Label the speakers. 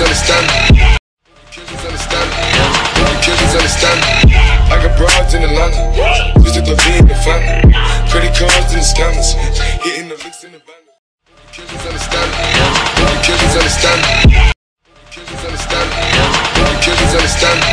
Speaker 1: understand. Killers understand. Killers understand. I got broads in Atlanta. Just took the V in the family. Credit cards and the scammers. Hitting the licks in the van. Killers understand. Killers understand. Killers understand. Killers understand.